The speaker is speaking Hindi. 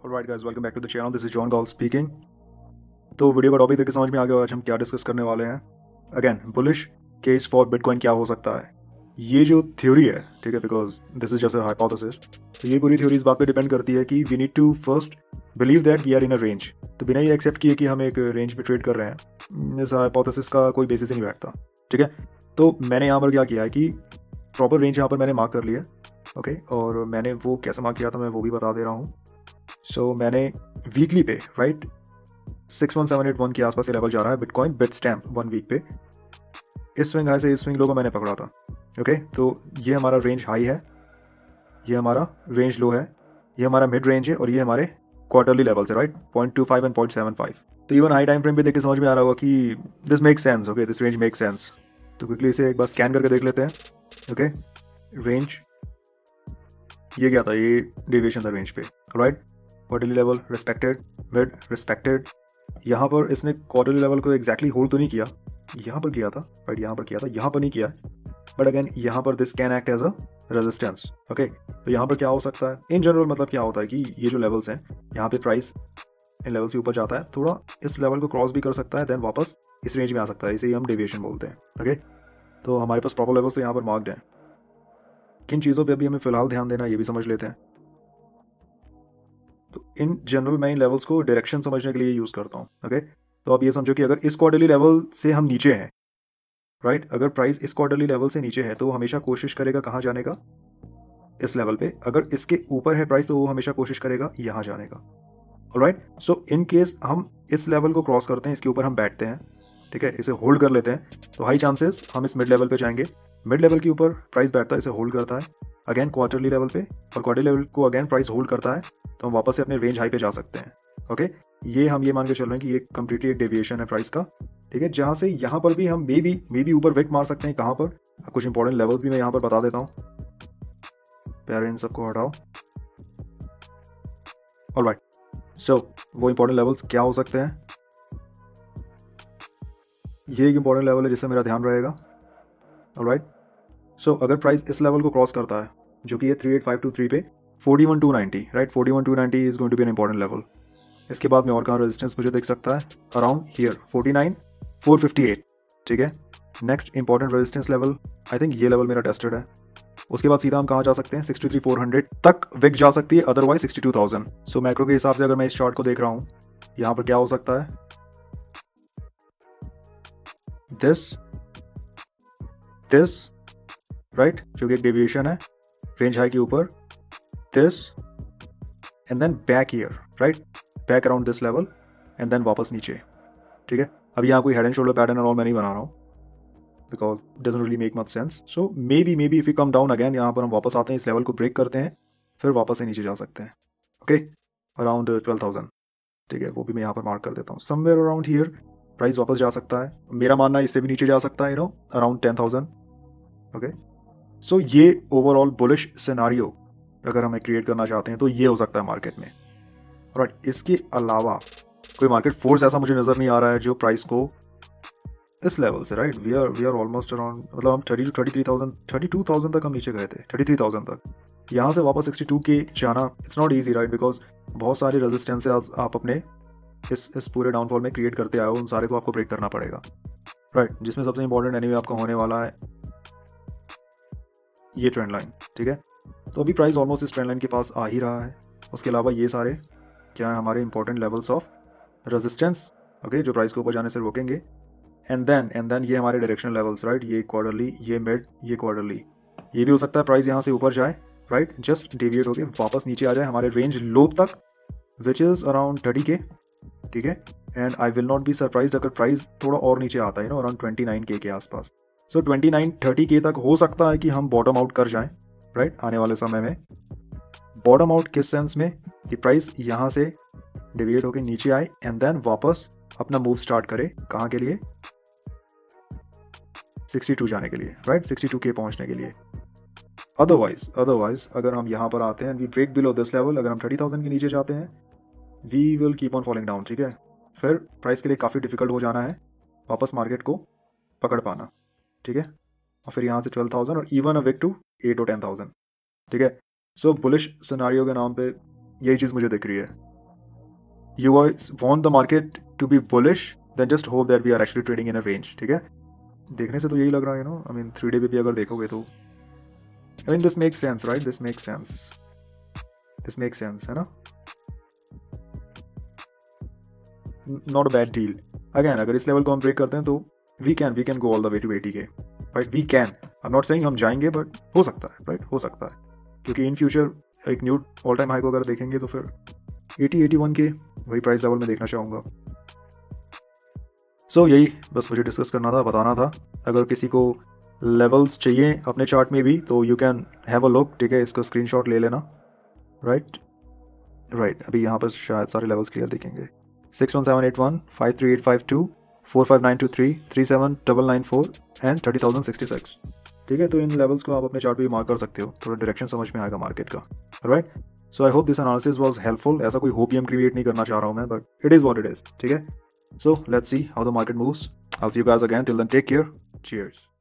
Alright guys, welcome back to the channel. This is John Gaul speaking. तो वीडियो का टॉपिक देख के समझ में आ गया आज हम क्या डिस्कस करने वाले हैं। Again, bullish case for bitcoin क्या हो सकता है। ये जो थ्योरी है, ठीक है, because this is just a hypothesis, तो ये पूरी थ्योरी इस बात पे डिपेंड करती है कि we need to first believe that we are in a range. तो बिना ये एक्सेप्ट किए कि हम एक रेंज पे ट्रेड कर रहे हैं, इस हाइपोथेसिस का कोई बेसिस ही नहीं बैठता। ठीक है, तो मैंने यहाँ पर क्या किया है कि प्रॉपर रेंज यहाँ पर मैंने मार्क कर लिया, ओके, और मैंने वो कैसे मार्क किया था मैं वो भी बता दे रहा हूँ। सो मैंने वीकली पे राइट 61781 के आसपास ये लेवल जा रहा है बिटकॉइन बिट स्टैम्प 1 वीक पे। इस स्विंग हाई से इस स्विंग लो को मैंने पकड़ा था, ओके। तो ये हमारा रेंज हाई है, ये हमारा रेंज लो है, ये हमारा मिड रेंज है और ये हमारे क्वार्टरली लेवल्स है, राइट 0.25 एंड 0.75। तो इवन हाई टाइम फ्रेम पे देख के समझ में आ रहा होगा कि this make sense, okay, this range make sense. तो क्विकली इसे एक बार स्कैन करके देख लेते हैं, ओके। रेंज ये क्या था, ये डेविएशन था रेंज पे, right. Quarterly level respected, mid respected. यहाँ पर इसने क्वार्टरली लेवल को एग्जैक्टली होल्ड तो नहीं किया, यहाँ पर किया था, राइट, यहाँ पर किया था, यहाँ पर नहीं किया, बट अगेन यहाँ पर this can act as a resistance, okay. तो यहाँ पर क्या हो सकता है इन जनरल, मतलब क्या होता है कि ये जो लेवल्स हैं यहाँ पे प्राइस इन लेवल से ऊपर जाता है, थोड़ा इस लेवल को क्रॉस भी कर सकता है, देन वापस इस रेंज में आ सकता है, इसे हम डेविएशन बोलते हैं, ओके। तो हमारे पास प्रॉपर लेवल्स तो यहाँ पर मार्क्ड हैं। किन चीज़ों पे अभी हमें फिलहाल ध्यान देना है ये भी समझ लेते हैं। तो इन जनरल मैं इन लेवल्स को डायरेक्शन समझने के लिए यूज़ करता हूँ, ओके। तो आप ये समझो कि अगर इस क्वार्टरली लेवल से हम नीचे हैं, राइट, अगर प्राइस इस क्वार्टरली लेवल से नीचे है तो वो हमेशा कोशिश करेगा कहाँ जाने का, इस लेवल पे। अगर इसके ऊपर है प्राइस तो वो हमेशा कोशिश करेगा यहाँ जाने का, ऑलराइट। सो इन केस हम इस लेवल को क्रॉस करते हैं, इसके ऊपर हम बैठते हैं, ठीक है, इसे होल्ड कर लेते हैं, तो हाई चांसेस हम इस मिड लेवल पे जाएंगे। मिड लेवल के ऊपर प्राइस बैठता है, इसे होल्ड करता है अगेन क्वार्टरली लेवल पे, और क्वार्टरली लेवल को अगेन प्राइस होल्ड करता है, तो हम वापस से अपने रेंज हाई पे जा सकते हैं, ओके। ये हम ये मान के चल रहे हैं कि ये कंप्लीटली एक डेविएशन है प्राइस का, ठीक है, जहाँ से यहाँ पर भी हम मे बी ऊपर विक मार सकते हैं। कहाँ पर, कुछ इंपॉर्टेंट लेवल्स भी मैं यहाँ पर बता देता हूँ, प्यारे इन सबको हटाओ, ऑलराइट। सो वो इंपॉर्टेंट लेवल्स क्या हो सकते हैं, ये एक इंपॉर्टेंट लेवल है जिससे मेरा ध्यान रहेगा, ऑलराइट। सो अगर प्राइस इस लेवल को क्रॉस करता है जो कि ये 38523 पे 41290, right, 41290 is going to be an important level. इसके बाद में और कहाँ रेजिस्टेंस मुझे देख सकता है, अराउंड हियर 49458, ठीक है। Next important resistance level, I think ये लेवल मेरा टेस्टेड है। उसके बाद सीधा हम कहाँ जा सकते हैं, 63400 तक विक जा सकती है, अदरवाइज 62000। सो मैक्रो के हिसाब से अगर मैं इस चार्ट को देख रहा हूँ, यहाँ पर क्या हो सकता है, दिस राइट, जो कि एक डेविएशन है रेंज हाई के ऊपर, this and then back here, right, back around this level and then वापस नीचे, ठीक है। अब यहाँ कोई हेड एंड शोल्डर पैटर्न और ऑल मैं नहीं बना रहा हूँ because doesn't really make much sense. So maybe if you come down again, यहाँ पर हम वापस आते हैं, इस लेवल को ब्रेक करते हैं, फिर वापस से नीचे जा सकते हैं, ओके, अराउंड 12000, ठीक है, वो भी मैं यहाँ पर मार्क कर देता हूँ। समवेयर अराउंड हियर प्राइस वापस जा सकता है, मेरा मानना है इससे भी नीचे जा सकता है, you know, around 10000, okay. So ये ओवरऑल बुलिश सिनारियो अगर हमें क्रिएट करना चाहते हैं तो ये हो सकता है मार्केट में, राइट। इसके अलावा कोई मार्केट फोर्स ऐसा मुझे नज़र नहीं आ रहा है जो प्राइस को इस लेवल से, right, we are almost around, मतलब हम 32,000 तक हम नीचे गए थे, 33,000 तक, यहाँ से वापस 62 के जाना it's not easy, right, because बहुत सारे रेजिस्टेंस आप अपने इस पूरे डाउनफॉल में क्रिएट करते आए हो, उन सारे को आपको ब्रेक करना पड़ेगा, राइट। जिसमें सबसे इंपॉर्टेंट एनीवे आपका होने वाला है ये ट्रेंड लाइन, ठीक है। तो अभी प्राइस ऑलमोस्ट इस ट्रेंड लाइन के पास आ ही रहा है। उसके अलावा ये सारे क्या है, हमारे important levels of resistance, okay, जो प्राइस को ऊपर जाने से रोकेंगे, एंड देन ये हमारे डायरेक्शनल लेवल्स, राइट, ये क्वार्टरली, ये मिड, ये क्वार्टरली। ये भी हो सकता है प्राइस यहाँ से ऊपर जाए, राइट, जस्ट डेविएट होके वापस नीचे आ जाए हमारे रेंज लो तक, विच इज़ अराउंड 30K, ठीक है। And I will not be surprise अगर प्राइस थोड़ा और नीचे आता है, अराउंड 29K के आसपास। सो 29-30K तक हो सकता है कि हम बॉटम आउट कर जाएं, राइट, आने वाले समय में। बॉटम आउट किस सेंस में, कि प्राइस यहाँ से डिविएट होकर नीचे आए एंड देन वापस अपना मूव स्टार्ट करे, कहाँ के लिए, 62 जाने के लिए, राइट, 62K पहुँचने के लिए। अदरवाइज अगर हम यहाँ पर आते हैं, we break below this level, अगर हम 30,000 के नीचे जाते हैं, we will keep on falling down, ठीक है। फिर प्राइस के लिए काफ़ी डिफिकल्ट हो जाना है वापस मार्केट को पकड़ पाना, ठीक है, और फिर यहाँ से 12,000 और इवन अ विक टू 8 और 10,000, ठीक है। सो बुलिश सिनारियो के नाम पे यही चीज़ मुझे दिख रही है, you guys want the market to be bullish, then just hope that we are actually trading in a range. ठीक है, देखने से तो यही लग रहा है, you know, I mean 3 day पे भी अगर देखोगे तो I mean this makes sense, right? This makes sense, है ना? Not a bad deal. Again, अगर इस लेवल को हम ब्रेक करते हैं तो we can go all the way to 80K, right? We can. I'm not saying हम जाएंगे, but हो सकता है, right? हो सकता है, क्योंकि इन फ्यूचर एक न्यू ऑल टाइम हाई को अगर देखेंगे तो फिर 80-81K वही प्राइस लेवल में देखना चाहूँगा. सो यही बस मुझे डिस्कस करना था, बताना था. अगर किसी को लेवल्स चाहिए अपने चार्ट में भी तो you can have a look. ठीक है, इसका स्क्रीनशॉट ले लेना. राइट, अभी यहाँ पर शायद सारे लेवल्स क्लियर दिखेंगे. 61781, 53852, 45923, 37994 एंड 30,066. ठीक है, तो इन लेवल्स को आप अपने चार्ट पे भी मार्क कर सकते हो, थोड़ा डायरेक्शन समझ में आएगा मार्केट का. Right, so I hope this analysis was helpful. ऐसा कोई होप ही हम क्रिएट नहीं करना चाह रहा हूँ मैं, but it is what it is. ठीक है, so let's see how the market moves. I will see you guys again. Till then take care. Cheers.